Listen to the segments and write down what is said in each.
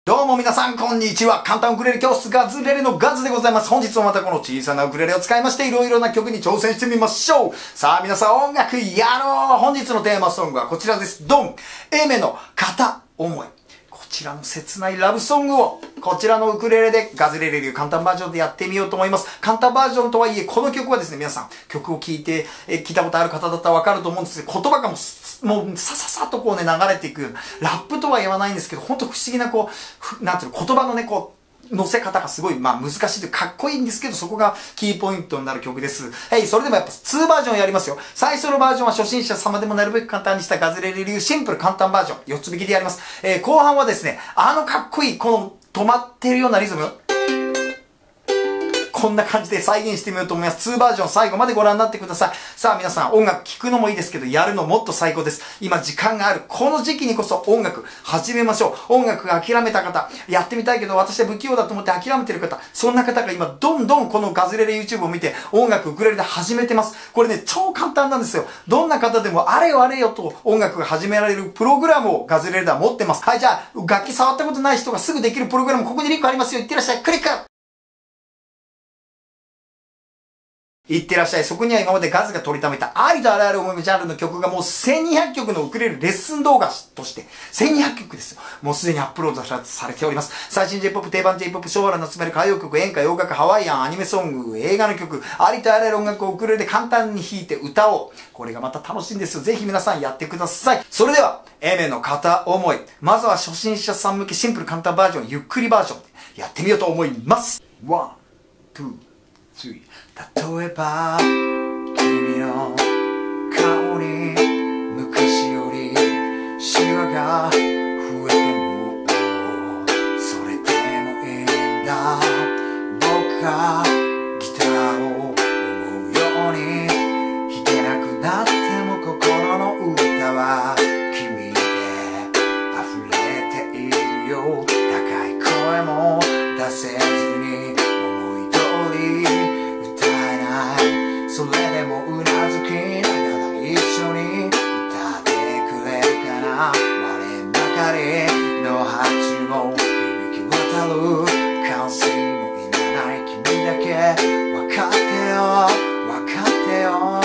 どうも皆さん、こんにちは。簡単ウクレレ教室ガズレレのガズでございます。本日もまたこの小さなウクレレを使いまして、いろいろな曲に挑戦してみましょう。さあ皆さん、音楽やろう。本日のテーマソングはこちらです。ドン !A メの片思い。こちらの切ないラブソングを、こちらのウクレレでガズレレ流簡単バージョンでやってみようと思います。簡単バージョンとはいえ、この曲はですね、皆さん、曲を聴いて、聞いたことある方だったらわかると思うんですけど、言葉がもうさささっとこうね、流れていく。ラップとは言わないんですけど、ほんと不思議なこう、なんていうの、言葉のね、こう、乗せ方がすごい、難しいというかっこいいんですけど、そこがキーポイントになる曲です。はい、それでもやっぱ2バージョンやりますよ。最初のバージョンは初心者様でもなるべく簡単にしたガズレレ流シンプル簡単バージョン、4つ引きでやります。後半はですね、かっこいい、この止まってるようなリズム、こんな感じで再現してみようと思います。2バージョン最後までご覧になってください。さあ皆さん、音楽聴くのもいいですけど、やるのもっと最高です。今時間がある。この時期にこそ音楽始めましょう。音楽が諦めた方、やってみたいけど私は不器用だと思って諦めてる方、そんな方が今どんどんこのガズレレ YouTube を見て音楽ウクレレで始めてます。これね、超簡単なんですよ。どんな方でもあれよあれよと音楽が始められるプログラムをガズレレでは持ってます。はい、じゃあ楽器触ったことない人がすぐできるプログラム、ここにリンクありますよ。いってらっしゃい。クリック。いってらっしゃい。そこには今までガズが取りためたありとあらゆる思いのジャンルの曲がもう1200曲のウクレレレッスン動画として1200曲ですよ。もうすでにアップロードされております。最新 J-POP、定番 J-POP、昭和の集める歌謡曲、演歌、洋楽、ハワイアン、アニメソング、映画の曲、ありとあらゆる音楽をウクレレで簡単に弾いて歌おう。これがまた楽しいんですよ。ぜひ皆さんやってください。それでは、Aメの片思い。まずは初心者さん向けシンプル簡単バージョン、ゆっくりバージョンでやってみようと思います。1、2、3。例えば君の顔に昔よりシワが増えてもそれでもいいんだ。僕がギターを思うように弾けなくなっても心の歌は君で溢れているよ。高い声も出せずに思い通りそれでもうなずきながら一緒に歌ってくれるかな。我ばかりの拍手も響き渡る歓声もいらない君だけ分かってよ分かってよ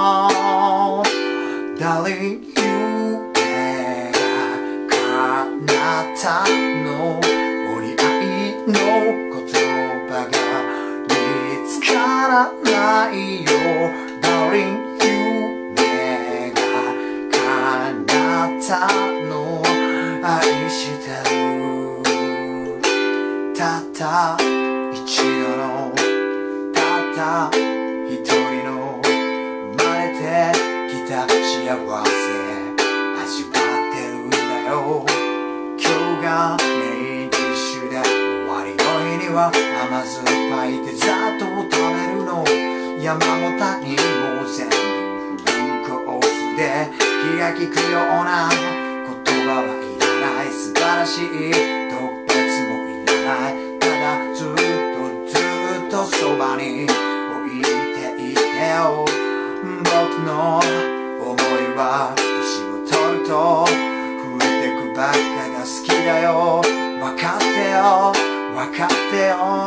Darling 夢が叶ったのお似合いの言葉が見つからないよ Darling 夢が叶ったの愛してる。たった一度のたった一人の生まれてきた幸せ味わってるんだよ。今日がメインディッシュで終わりの日には甘酸っぱいデザートを食べるの。山も谷も全部フルコースで気が利くような言葉はいらない。素晴らしい特別もいらない。ただずっとそばに置いていてよ。僕の思いは年を取ると増えてくばっかが好きだよ。分かってよ分かってよ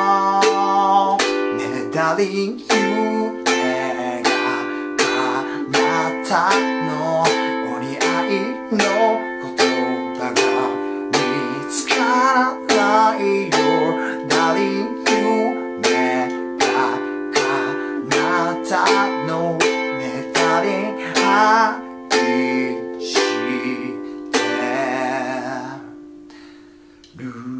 ねえダーリン夢が叶ったのお似合いの言葉が見つからないよ。ダーリン夢が叶ったのねえダーリン愛してる。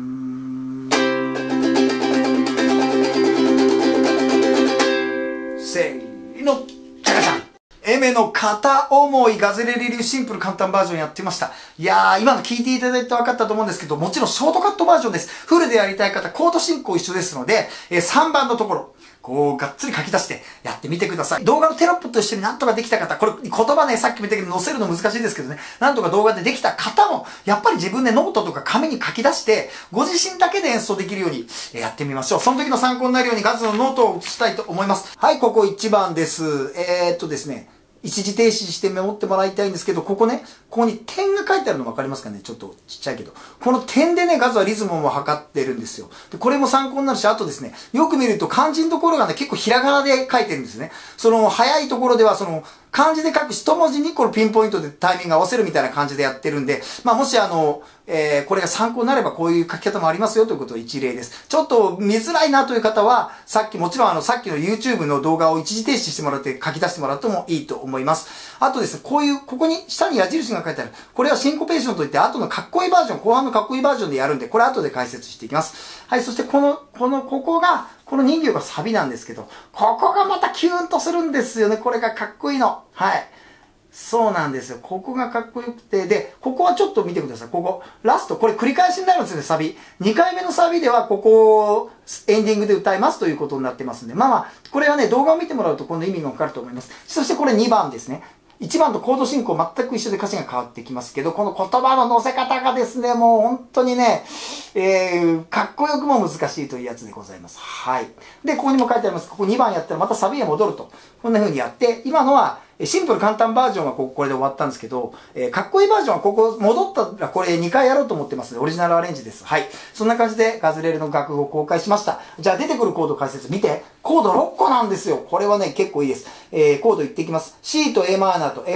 せーの、じゃがじゃん。エメの片思いガズレレ流シンプル簡単バージョンやってました。いやー、今の聞いていただいて分かったと思うんですけど、もちろんショートカットバージョンです。フルでやりたい方、コード進行一緒ですので、3番のところ、こう、がっつり書き出してやってみてください。動画のテロップと一緒になんとかできた方、これ言葉ね、さっきも言ったけど載せるの難しいですけどね、なんとか動画でできた方も、やっぱり自分でノートとか紙に書き出して、ご自身だけで演奏できるようにやってみましょう。その時の参考になるようにガズのノートを写したいと思います。はい、ここ1番です。ですね、 一時停止してメモってもらいたいんですけど、ここね、ここに点が書いてあるの分かりますかね？ちょっとちっちゃいけど。この点でね、ガズはリズムも測ってるんですよ。で、これも参考になるし、あとですね、よく見ると漢字のところがね、結構ひらがなで書いてるんですね。その、早いところでは、漢字で書く一文字にこのピンポイントでタイミング合わせるみたいな感じでやってるんで、もしこれが参考になればこういう書き方もありますよということを一例です。ちょっと見づらいなという方は、もちろんさっきの YouTube の動画を一時停止してもらって書き出してもらってもいいと思います。あとですね、ここに下に矢印が書いてある。これはシンコペーションといって、後のかっこいいバージョン、後半のかっこいいバージョンでやるんで、これ後で解説していきます。はい、そしてこの人形がサビなんですけど、ここがまたキューンとするんですよね。これがかっこいいの。はい。そうなんですよ。ここがかっこよくて、で、ここはちょっと見てください。ここ、ラスト、これ繰り返しになるんですよね、サビ。2回目のサビでは、ここをエンディングで歌いますということになってますんで、これはね、動画を見てもらうとこの意味がわかると思います。そしてこれ2番ですね。1番とコード進行全く一緒で歌詞が変わってきますけど、この言葉の乗せ方がですね、もう本当にね、かっこよくも難しいというやつでございます。はい。で、ここにも書いてあります。ここ2番やったらまたサビへ戻ると。こんな風にやって、今のは、シンプル簡単バージョンはこれで終わったんですけど、かっこいいバージョンはここ戻ったらこれ2回やろうと思ってますので、オリジナルアレンジです。はい。そんな感じでガズレレの楽譜を公開しました。じゃあ出てくるコード解説見て。コード6個なんですよ。これはね、結構いいです。コード言っていきます。C と Am と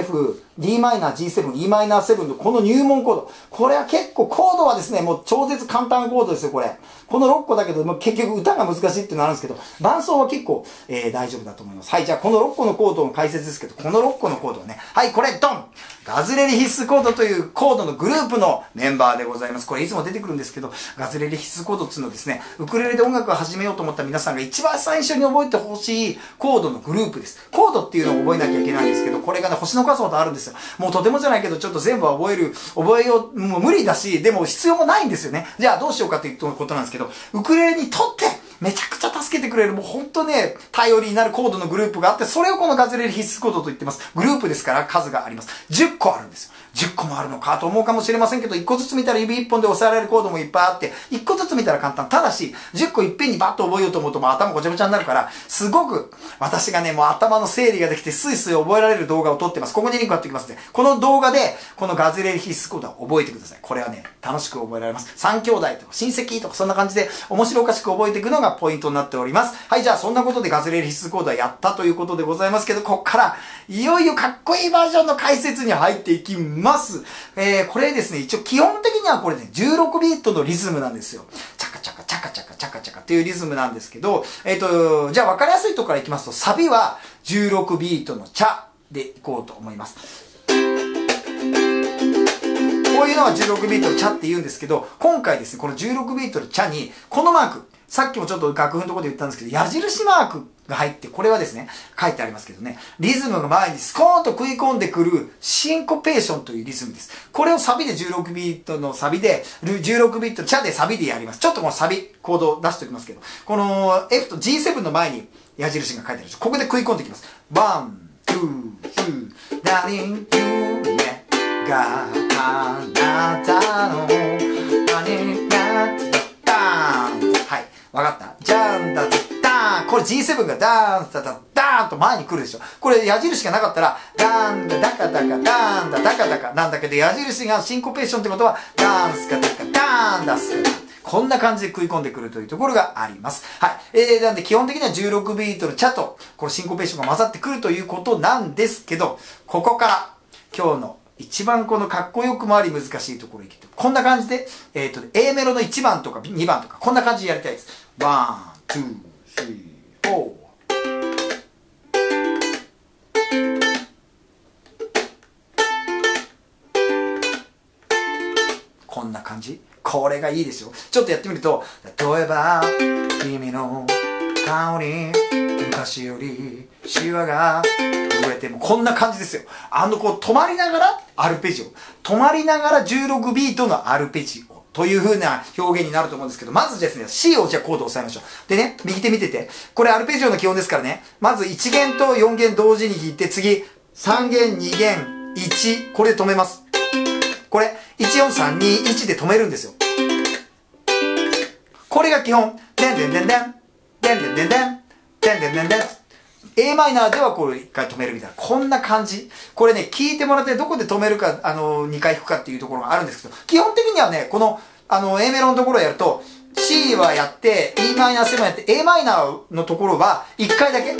F、Dm、G7、Em7 のこの入門コード。これは結構コードはですね、もう超絶簡単コードですよ、これ。この6個だけど、結局歌が難しいっていうのがあるんですけど、伴奏は結構、大丈夫だと思います。はい、じゃあこの6個のコードの解説ですけど、この6個のコードをね、はい、これ、ドン！ガズレレ必須コードというコードのグループのメンバーでございます。これいつも出てくるんですけど、ガズレレ必須コードっていうのはですね、ウクレレで音楽を始めようと思った皆さんが一番最初に覚えてほしいコードのグループです。コードっていうのを覚えなきゃいけないんですけど、これがね、星の数ほどあるんですよ。もうとてもじゃないけど、ちょっと全部は覚えよう、もう無理だし、でも必要もないんですよね。じゃあどうしようかということなんですけど、ウクレレにとって、めちゃくちゃ助けてくれる、もうほんとね、頼りになるコードのグループがあって、それをこのガズレレ必須コードと言ってます。グループですから数があります。10個あるんですよ。10個もあるのかと思うかもしれませんけど、1個ずつ見たら指1本で押さえられるコードもいっぱいあって、1個ずつ見たら簡単。ただし、10個いっぺんにバッと覚えようと思うともう頭ごちゃごちゃになるから、すごく私がね、もう頭の整理ができてスイスイ覚えられる動画を撮ってます。ここにリンク貼っておきますね。この動画で、このガズレレ必須コードを覚えてください。これはね、楽しく覚えられます。3兄弟とか親戚とかそんな感じで面白おかしく覚えていくのがポイントになっております。はい、じゃあそんなことでガズレレ必須コードはやったということでございますけど、こっからいよいよかっこいいバージョンの解説に入っていきます。これですね、一応基本的にはこれね、16ビートのリズムなんですよ。チャカチャカチャカチャカチャカチャカっていうリズムなんですけど、じゃあ分かりやすいところからいきますと、サビは16ビートのチャでいこうと思います。こういうのは16ビートのチャって言うんですけど、今回ですね、この16ビートのチャに、このマーク、さっきもちょっと楽譜のところで言ったんですけど、矢印マークが入って、これはですね、書いてありますけどね、リズムが前にスコーンと食い込んでくるシンコペーションというリズムです。これをサビで16ビートのサビで、16ビートのチャでサビでやります。ちょっとこのサビ、コードを出しておきますけど、この F と G7 の前に矢印が書いてあるんです。ここで食い込んできます。ワン、ツー、ツー、ダーリン、夢があなたの何がダーン。はい。わかった。ジャンダダダーン。これ G7 がダーンダダダーンと前に来るでしょ。これ矢印がなかったら、ダーンダダカダカダーンダダカダカなんだけど、矢印がシンコペーションってことは、ダーンスカダカダーンダスカダ。こんな感じで食い込んでくるというところがあります。はい。なんで基本的には16ビートのチャと、このシンコペーションが混ざってくるということなんですけど、ここから今日の一番このかっこよくもあり難しいところに来て、こんな感じで、A メロの1番とか2番とか、こんな感じでやりたいです。ワン、ツー、スリー、フォー。こんな感じ。これがいいですよ。ちょっとやってみると、例えば、君の顔に昔よりシワが増えても、こんな感じですよ。こう止まりながらアルペジオ。止まりながら16ビートのアルペジオ。という風な表現になると思うんですけど、まずですね、C をじゃあコードを押さえましょう。でね、右手見てて。これアルペジオの基本ですからね。まず1弦と4弦同時に弾いて、次、3弦、2弦、1、これで止めます。これ、14321で止めるんですよ。これが基本。でんでんでんでん。でんでんでんでん。でんでんでんでん。 A マイナーではこれ一回止めるみたいな、こんな感じ。これね、聞いてもらってどこで止めるか、2回弾くかっていうところがあるんですけど、基本的にはね、この、A メロのところをやると、C はやって、E マイナー7やって、A マイナーのところは1回だけ、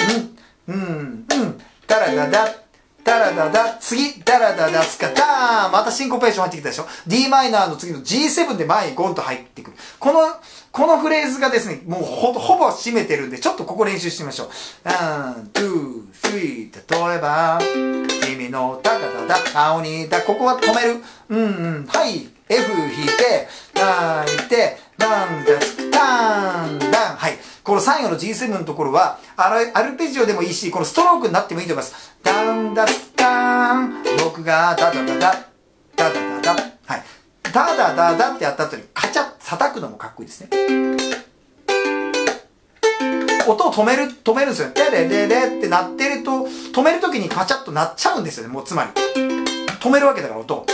ダラダダ、ダラダダ、次、ダラダダ、スカダーン、またシンコペーション入ってきたでしょ。 D マイナーの次の G7 で前にゴンと入ってくる。このフレーズがですね、もうほぼ締めてるんで、ちょっとここ練習してみましょう。1、2、3、例えば、君のダカダダ、顔にだ、ここは止める。はい、F 弾いて、泣いて、ダンダス、ダン、ダン。はい。この最後の G7 のところは、アルペジオでもいいし、このストロークになってもいいと思います。ダンダス、ダン、僕がダダダダ、ダダダダ。はい。ダダダダってやった後に、カチャッ叩くのもかっこいいですね。音を止めるんですよ。レレレレって鳴ってると、止めるときにカチャッと鳴っちゃうんですよね。もうつまり。止めるわけだから音を。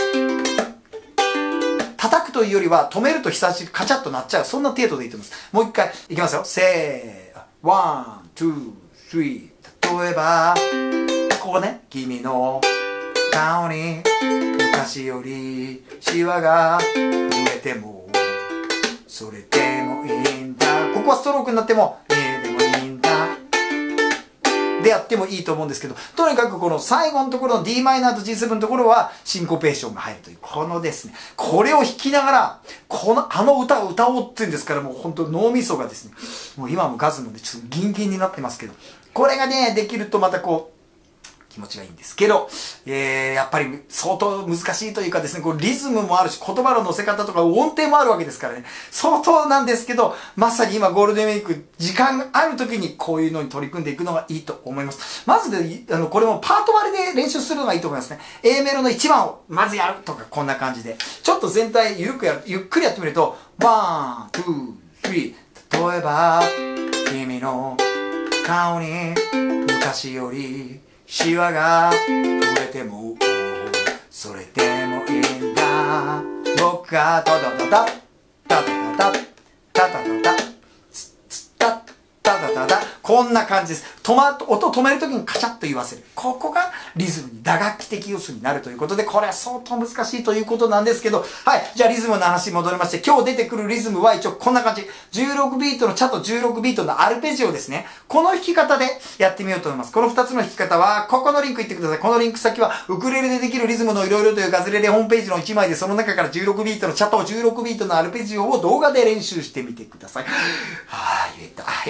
叩くというよりは、止めると久しぶりカチャッと鳴っちゃう。そんな程度でいいと思います。もう一回いきますよ。せー、ワン、ツー、スリー。例えば、ここね、君の顔に昔よりシワが増えても、それでもいいんだ。ここはストロークになっても、でもいいんだ。でやってもいいと思うんですけど、とにかくこの最後のところの d マイナーと G7 のところはシンコペーションが入るという、このですね、これを弾きながら、あの歌を歌おうっていうんですから、もう本当脳みそがですね、もう今もガズムでちょっとギンギンになってますけど、これがね、できるとまたこう、気持ちがいいんですけど、やっぱり相当難しいというかですね、こうリズムもあるし、言葉の乗せ方とか音程もあるわけですからね、相当なんですけど、まさに今ゴールデンウィーク、時間がある時にこういうのに取り組んでいくのがいいと思います。まずで、これもパート割りで練習するのがいいと思いますね。A メロの1番をまずやるとか、こんな感じで。ちょっと全体ゆっくりやってみると、ワン、ツー、スリー。例えば、君の顔に昔よりシワが増えても、それでもいいんだ。僕がタタタタタタタタタタタタタタタタ、こんな感じです。音を止めるときにカチャッと言わせる。ここがリズムに打楽器的要素になるということで、これは相当難しいということなんですけど、はい。じゃあリズムの話に戻りまして、今日出てくるリズムは一応こんな感じ。16ビートのチャと16ビートのアルペジオですね。この弾き方でやってみようと思います。この2つの弾き方は、ここのリンク行ってください。このリンク先は、ウクレレでできるリズムのいろいろというガズレレホームページの1枚で、その中から16ビートのチャと16ビートのアルペジオを動画で練習してみてください。はい、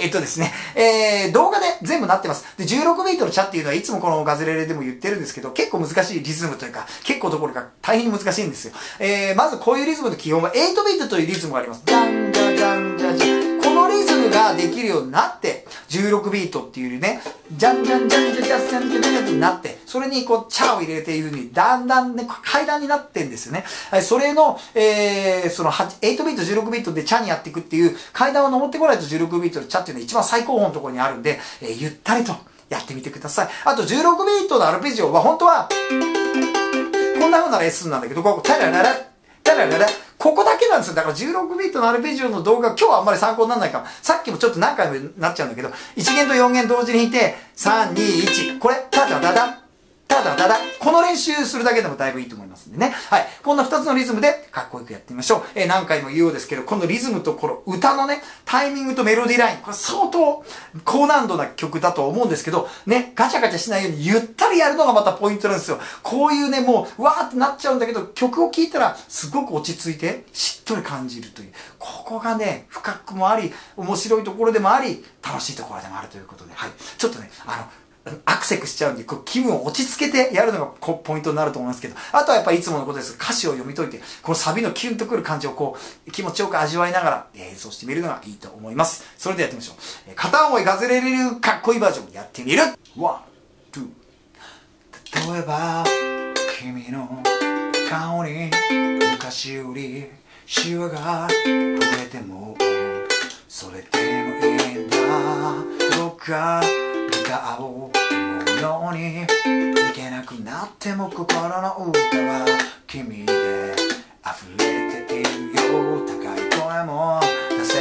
ですね。動画で全部なってます。で、16ビートのチャっていうのはいつもこのガズレレでも言ってるんですけど、結構難しいリズムというか、結構どころか大変に難しいんですよ。まずこういうリズムの基本は8ビートというリズムがあります。ジャンジャジャンジャジャン。このリズムができるようになって、16ビートっていうね、ジャンジャンジャンジャジャンジャンジャンジャンってなって、それにこう、チャを入れているのに、だんだんね、階段になってんですよね。それの、その8ビート、16ビートでチャにやっていくっていう階段を登ってこないと16ビートのチャっていうのは一番最高峰のところにあるんで、ゆったりとやってみてください。あと16ビートのアルペジオは本当は、こんな風なレッスンなんだけど、ここ、タラララ、タラララ、ここだけなんですよ。だから16ビートのアルペジオの動画、今日はあんまり参考にならないかも。さっきもちょっと何回もなっちゃうんだけど、1弦と4弦同時に弾いて、3、2、1。これ、タダダダ、タダダダ。この練習するだけでもだいぶいいと思いますんでね。はい。こんな2つのリズムでかっこよくやってみましょう。何回も言うようですけど、このリズムとこの歌のね、タイミングとメロディーライン、これ相当高難度な曲だと思うんですけど、ね、ガチャガチャしないようにゆったりやるのがまたポイントなんですよ。こういうね、もう、わーってなっちゃうんだけど、曲を聴いたらすごく落ち着いて、しっとり感じるという。ここがね、深くもあり、面白いところでもあり、楽しいところでもあるということで、はい。ちょっとね、アクセクしちゃうんで、気分を落ち着けてやるのがポイントになると思いますけど、あとはやっぱりいつものことです。歌詞を読み解いて、このサビのキュンとくる感じを気持ちよく味わいながら演奏してみるのがいいと思います。それではやってみましょう。片思いガズレレ流かっこいいバージョンやってみる。ワン、ツー。例えば、君の顔に昔よりシワが増えても、それでもいいんだ。僕が歌を思うようにいけなくなっても心の歌は君で溢れているよ。高い声も出せ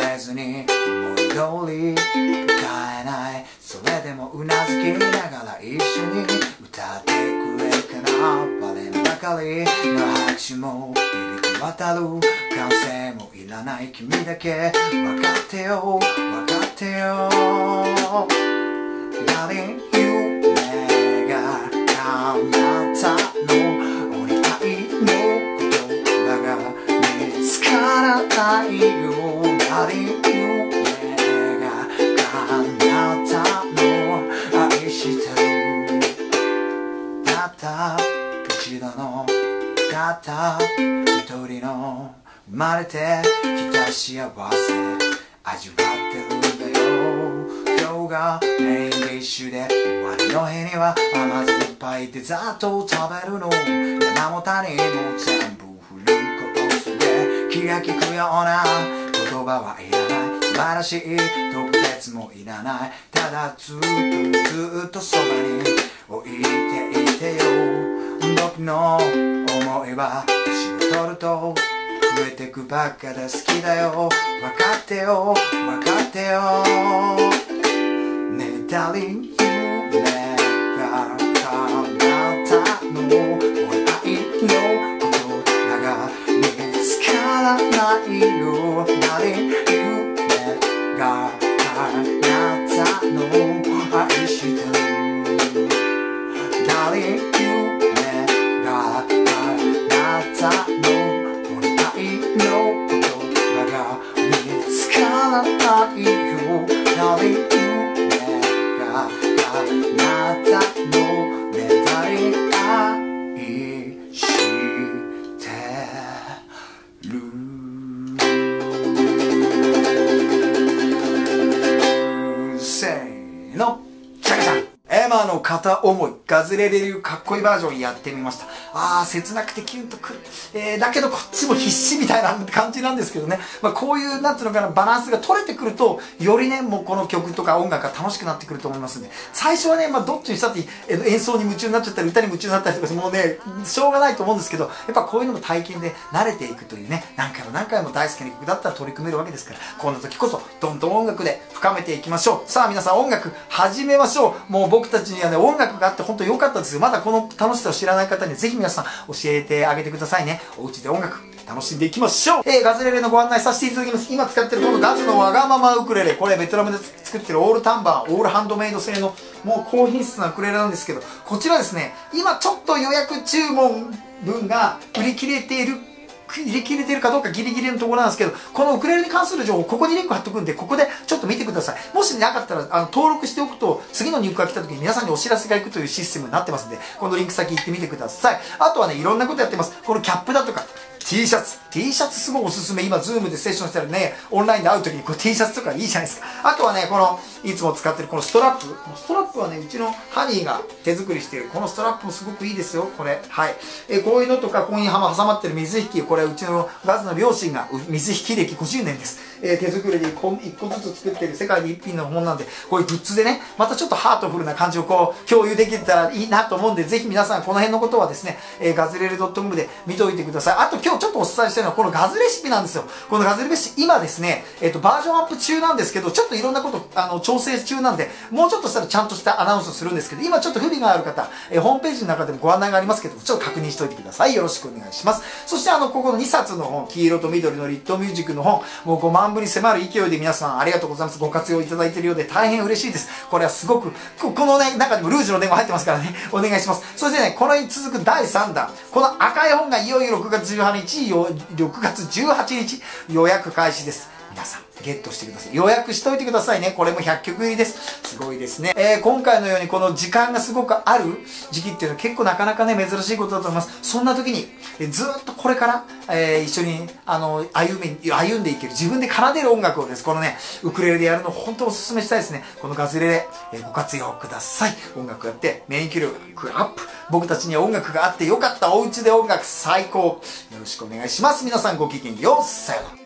れずに思い通り歌えない。それでもうなずきながら一緒に歌ってくれるかな。バレんばかりの拍手も響き渡る。歓声もいらない君だけ分かってよ分かってよ。Darling 夢が叶ったのお願いの言葉が見つからないよ。Darling 夢が叶ったの愛してる。たった一度のたった一人の生まれてきた幸せ味わってるんだよ。今日がメインディッシュで終わりの日には甘酸っぱいデザートを食べるの。山も谷も全部フルコースで気が利くような言葉はいらない。素晴らしい特別もいらない。ただずっとそばに置いていてよ。僕の思いは年を取ると増えてくばっかで好きだよ。分かってよ分かってよ。ねえDarling夢が叶ったのお愛の言葉が見つからないよ。Darling夢が叶ったの愛してる。Darling夢が叶ったのないよ。Darling 夢が叶ったのね。Darling 愛してる。せーのジャカジャン。エマの片思いガズレレ流かっこいいバージョンやってみました。切なくてキュンとくる、だけどこっちも必死みたいな感じなんですけどね。こういうなんつうのかなバランスが取れてくるとよりねもうこの曲とか音楽が楽しくなってくると思いますんで、最初はねどっちにしたって演奏に夢中になっちゃったり歌に夢中になったりとかもうねしょうがないと思うんですけど、やっぱこういうのも体験で慣れていくというね、何回も何回も大好きな曲だったら取り組めるわけですから、こんな時こそどんどん音楽で深めていきましょう。さあ皆さん音楽始めましょう。もう僕たちにはね音楽があって本当に良かったですよ。まだこの楽しさを知らない方にはぜひ皆さん教えてあげてくださいね。お家で音楽楽しんでいきましょう。ガズレレのご案内させていただきます。今使ってるこのガズのわがままウクレレ、これベトナムで作ってるオールタンバーオールハンドメイド製のもう高品質なウクレレなんですけど、こちらですね今ちょっと予約注文分が売り切れているかどうかギリギリのところなんですけど、このウクレレに関する情報ここにリンク貼っておくんで、ここでちょっと見てください。もしなかったら登録しておくと次の入荷が来た時に皆さんにお知らせがいくというシステムになってますんで、このリンク先行ってみてください。あとはねいろんなことやってます。このキャップだとかT シャツすごいおすすめ。今ズームでセッションしたらねオンラインで会う時にこれ T シャツとかいいじゃないですか。あとはねこのいつも使ってるこのストラップはねうちのハニーが手作りしているこのストラップもすごくいいですよこれ。はい、こういうのとかここに挟まってる水引き、これうちのガズの両親が水引き歴50年です。手作りで1個ずつ作ってる世界で一品のものなんで、こういうグッズでねまたちょっとハートフルな感じをこう共有できたらいいなと思うんで、ぜひ皆さんこの辺のことはですね、ガズレレ .com で見ておいてください。あと今日ちょっとお伝えしたいのはこのガズレシピなんですよ。このガズレシピ今ですね、バージョンアップ中なんですけど、ちょっといろんなこと調整中なんで、もうちょっとしたらちゃんとしたアナウンスをするんですけど、今ちょっと不備がある方、ホームページの中でもご案内がありますけど、ちょっと確認しておいてください。よろしくお願いします。そしてここの2冊の本、黄色と緑のリットミュージックの本、もう5万部に迫る勢いで皆さんありがとうございます。ご活用いただいているようで大変嬉しいです。これはすごくこのね中にもルージュの電話入ってますからね、お願いします。そしてねこれに続く第3弾、この赤い本がいよいよ6月18日予約開始です。皆さんゲットしてください。予約しといてくださいね。これも100曲入りです。すごいですね。今回のようにこの時間がすごくある時期っていうのは結構なかなかね珍しいことだと思います。そんな時にずっとこれから、一緒に歩んでいける、自分で奏でる音楽をですこのねウクレレでやるのを本当おすすめしたいですね。このガズレレ、ご活用ください。音楽やって免疫力アップ、僕たちには音楽があってよかった。お家で音楽最高。よろしくお願いします。皆さんごきげんよう。さようなら。